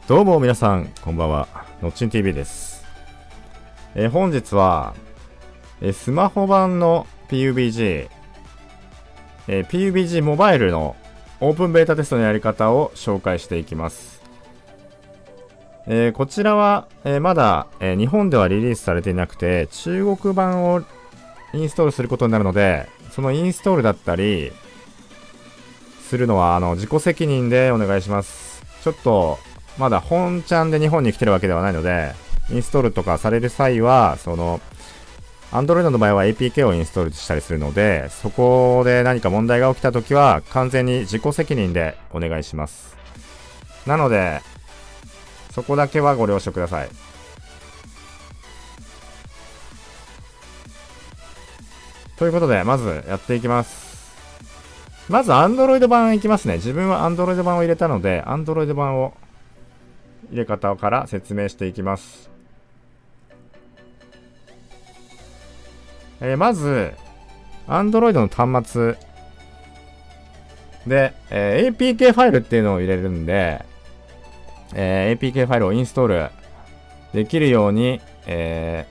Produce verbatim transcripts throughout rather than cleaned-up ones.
どうも皆さんこんばんは、のっちん ティーブイ です。えー、本日は、えー、スマホ版の ピーユービージー、えー、ピーユービージー モバイルのオープンベータテストのやり方を紹介していきます。えー、こちらは、えー、まだ、えー、日本ではリリースされていなくて、中国版をインストールすることになるので、そのインストールだったりするのはあの自己責任でお願いします。ちょっとまだ本ちゃんで日本に来てるわけではないので、インストールとかされる際は、その Android の場合は エーピーケー をインストールしたりするので、そこで何か問題が起きたときは完全に自己責任でお願いします。なのでそこだけはご了承ください。ということで、まずやっていきます。まず Android 版いきますね。自分は Android 版を入れたので、Android 版を入れ方から説明していきます。えー、まず Android の端末で、えー、エーピーケー ファイルっていうのを入れるんで、えー、エーピーケー ファイルをインストールできるように、え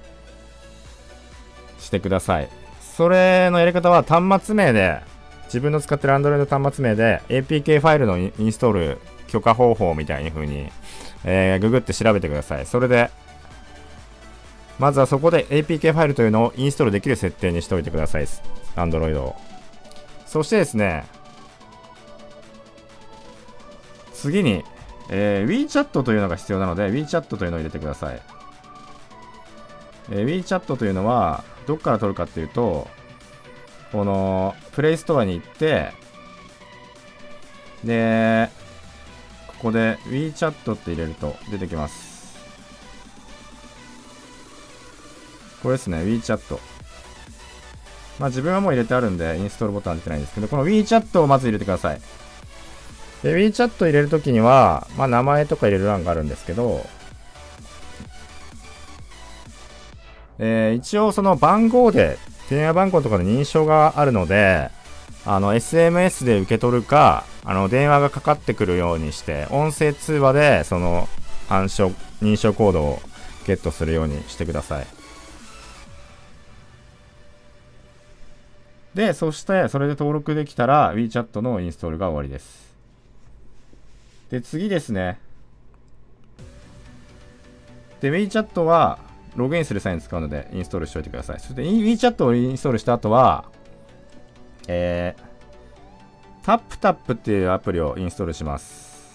ー、してください。それのやり方は端末名で、自分の使ってる Android 端末名で エーピーケー ファイルのインストール許可方法みたいに風に、えー、ググって調べてください。それでまずはそこで エーピーケー ファイルというのをインストールできる設定にしておいてください。Android を。そしてですね、次に、えー、WeChat というのが必要なので WeChat というのを入れてください。えー、WeChat というのはどっから取るかっていうと、このプレイストアに行って、でここで WeChat って入れると出てきます。これですね、 WeChat。 まあ自分はもう入れてあるんでインストールボタン出てないんですけど、この WeChat をまず入れてください。で WeChat 入れるときには、まあ名前とか入れる欄があるんですけど、えー、一応その番号で電話番号とかの認証があるので、あの エスエムエス で受け取るか、あの電話がかかってくるようにして音声通話でその暗証認証コードをゲットするようにしてください。でそしてそれで登録できたら WeChat のインストールが終わりです。で次ですね。で WeChat はログインする際に使うのでインストールしておいてください。そして WeChat をインストールした後は、えー、タップタップっていうアプリをインストールします。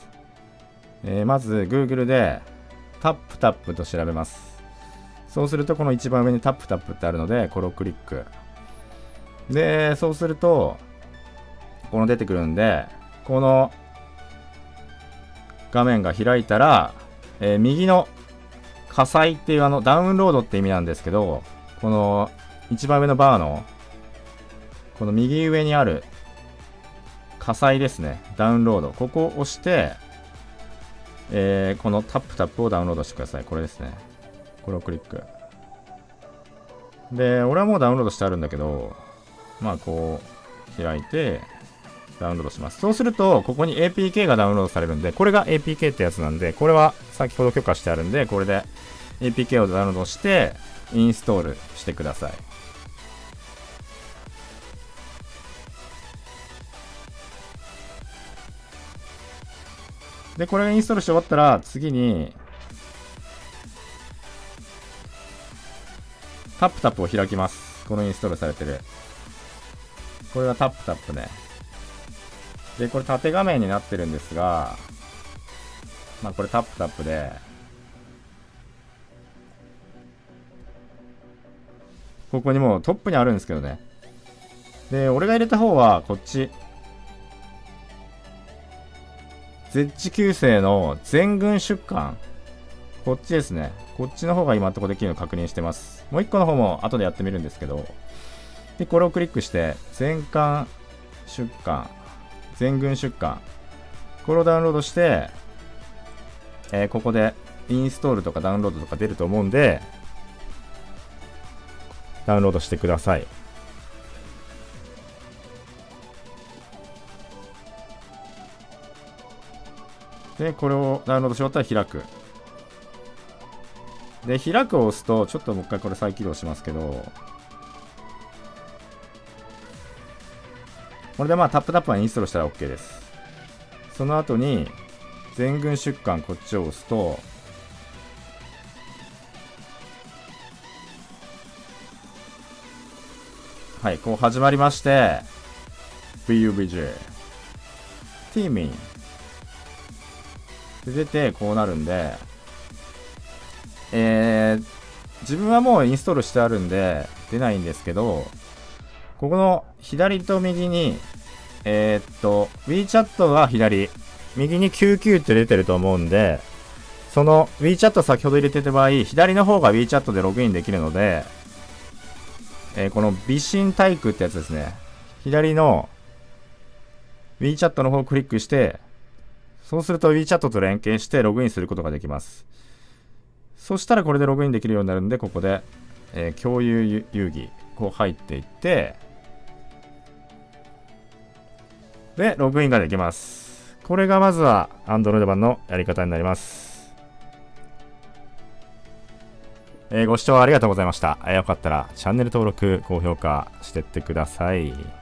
えー、まず Google でタップタップと調べます。そうするとこの一番上にタップタップってあるので、これをクリック。で、そうするとこの出てくるんで、この画面が開いたら、えー、右の火災っていうあのダウンロードって意味なんですけど、この一番上のバーのこの右上にある火災ですね、ダウンロード、ここを押して、えー、このタップタップをダウンロードしてください。これですね、これをクリックで、俺はもうダウンロードしてあるんだけど、まあこう開いてダウンロードします。そうするとここに エーピーケー がダウンロードされるんで、これが エーピーケー ってやつなんで、これは先ほど許可してあるんで、これで エーピーケー をダウンロードしてインストールしてください。でこれがインストールして終わったら、次にタップタップを開きます。このインストールされてるこれがタップタップね。でこれ縦画面になってるんですが、まあこれタップタップで、ここにもうトップにあるんですけどね。で俺が入れた方はこっち、ゼッチきゅう世の全軍出艦、こっちですね。こっちの方が今のところできるのを確認してます。もう一個の方も後でやってみるんですけど、でこれをクリックして全艦出艦、全軍出艦、これをダウンロードして、えー、ここでインストールとかダウンロードとか出ると思うんでダウンロードしてください。 で、これをダウンロードし終わったら開く。で、開くを押すと、ちょっともう一回これ再起動しますけど、これでまあタップタップはインストールしたら OK です。その後に、全軍出艦こっちを押すと、はい、こう始まりまして、ピーユービージェー、ティーミンで出てこうなるんで、えー、自分はもうインストールしてあるんで出ないんですけど、ここの左と右に、えー、っと、WeChat は左、右にきゅうきゅうって出てると思うんで、その WeChat 先ほど入れてた場合、左の方が WeChat でログインできるので、えー、この微信体育ってやつですね。左の WeChat の方をクリックして、そうすると WeChat と連携してログインすることができます。そしたらこれでログインできるようになるんで、ここで、えー、共有遊戯、こう入っていって、で、ログインができます。これがまずは Android 版のやり方になります。えー、ご視聴ありがとうございました。えー、よかったらチャンネル登録、高評価してってください。